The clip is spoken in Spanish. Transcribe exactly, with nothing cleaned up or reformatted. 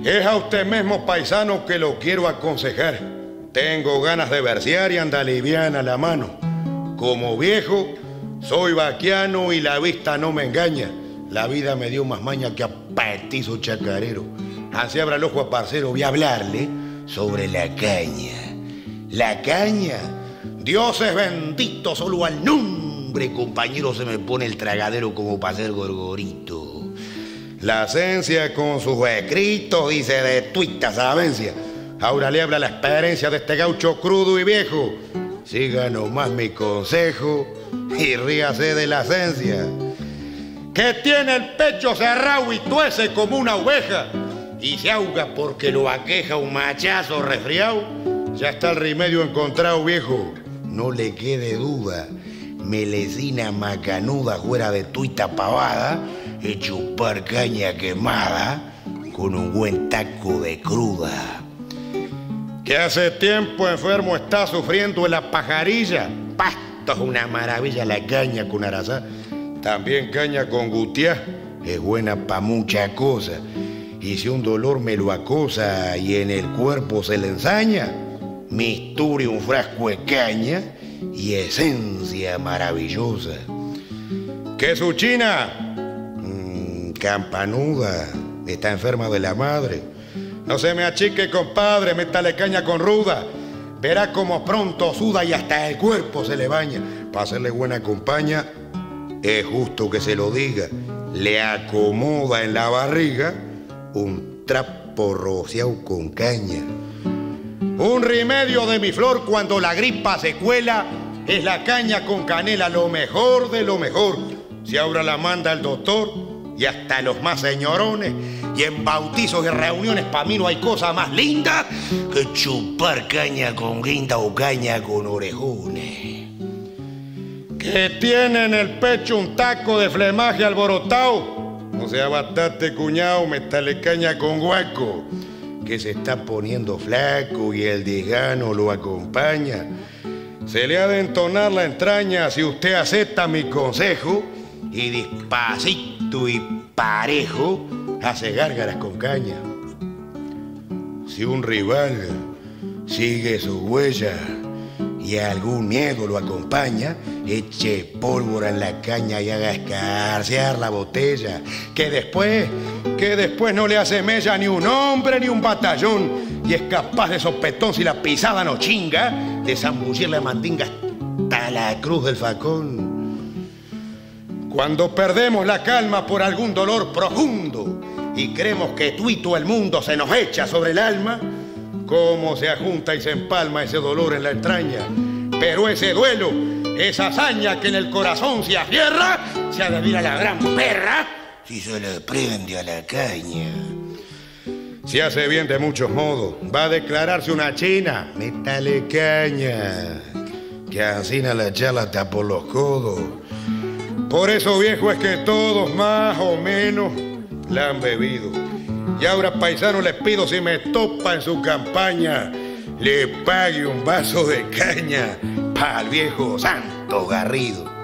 Es a usted mismo, paisano, que lo quiero aconsejar. Tengo ganas de versear y anda liviana la mano. Como viejo, soy vaquiano y la vista no me engaña. La vida me dio más maña que a petizo chacarero. Así abra el ojo a parcero, voy a hablarle sobre la caña. La caña, Dios es bendito, solo al nombre, compañero, se me pone el tragadero como para ser gorgorito. La esencia con sus escritos dice de tuita sabencia. Ahora le habla la experiencia de este gaucho crudo y viejo. Siga nomás mi consejo y ríase de la esencia. Que tiene el pecho cerrado y tuece como una oveja y se ahoga porque lo aqueja un machazo resfriado. Ya está el remedio encontrado, viejo. No le quede duda. Melecina macanuda fuera de tuita pavada y chupar caña quemada con un buen taco de cruda. Que hace tiempo enfermo está sufriendo en la pajarilla. Pasto es una maravilla la caña con arazá. También caña con gutiá es buena pa' muchas cosas. Y si un dolor me lo acosa y en el cuerpo se le ensaña, misture un frasco de caña y esencia maravillosa. ¿Qué su china? Mmm, campanuda, está enferma de la madre. No se me achique, compadre, métale caña con ruda. Verá como pronto suda y hasta el cuerpo se le baña. Para hacerle buena compañía, es justo que se lo diga. Le acomoda en la barriga un trapo rociado con caña. Un remedio de mi flor cuando la gripa se cuela es la caña con canela, lo mejor de lo mejor. Si ahora la manda el doctor y hasta los más señorones, y en bautizos y reuniones pa' mí no hay cosa más linda que chupar caña con guinda o caña con orejones. Que tiene en el pecho un taco de flemaje alborotado, no sea bastante cuñado, métale caña con guaco, que se está poniendo flaco y el desgano lo acompaña. Se le ha de entonar la entraña si usted acepta mi consejo y despacito y parejo hace gárgaras con caña. Si un rival sigue su huella y algún miedo lo acompaña, eche pólvora en la caña y haga escarcear la botella, que después, que después no le hace mella ni un hombre ni un batallón, y es capaz de sopetón, si la pisada no chinga, de zambullir la mandinga hasta la cruz del facón. Cuando perdemos la calma por algún dolor profundo y creemos que tuito el mundo se nos echa sobre el alma, cómo se ajunta y se empalma ese dolor en la entraña. Pero ese duelo, esa hazaña que en el corazón se afierra, se adivina la gran perra si se le prende a la caña. Si hace bien de muchos modos, va a declararse una china, métale caña, que ansina la charla hasta por los codos. Por eso, viejo, es que todos más o menos la han bebido. Y ahora, paisano, les pido, si me topa en su campaña, le pague un vaso de caña para el viejo Santo Garrido.